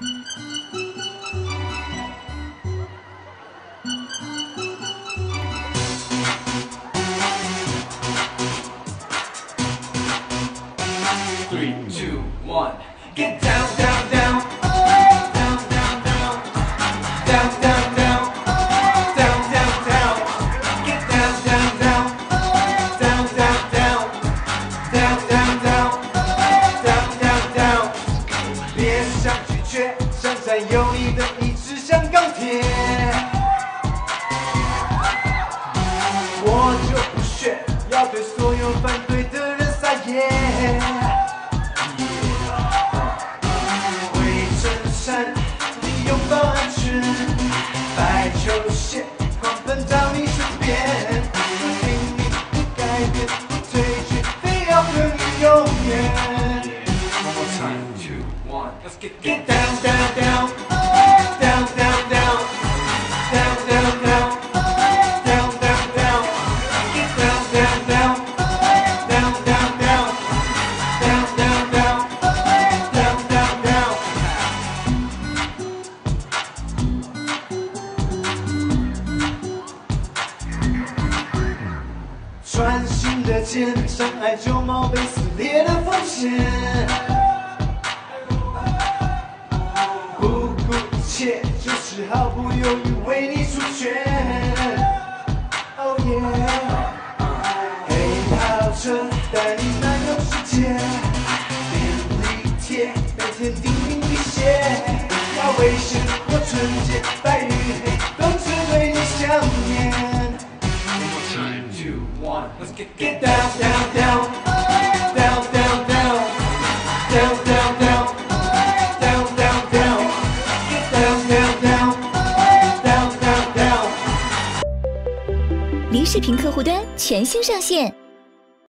3, 2, 1, get down, down, down.有你的意志像钢铁，我就不屑要对所有反对的人撒野。灰衬衫，你拥抱安全，白球鞋，狂奔到你身边，拼命不改变，不退却，非要和你永远。One more time, 2, 1, let's get down, down, down.穿心的剑，伤害旧貌被撕裂的锋线，不顾一切，就是毫不犹豫为你出拳。Oh yeah， 黑跑车带你漫游世界，便利贴每天叮咛你写，要危险或纯洁，白与黑都只对你想念。Let's get down, down, down, down, down, down, down, down, down, down, down, down, get down, down, down, down, down, down. 离视频客户端全新上线。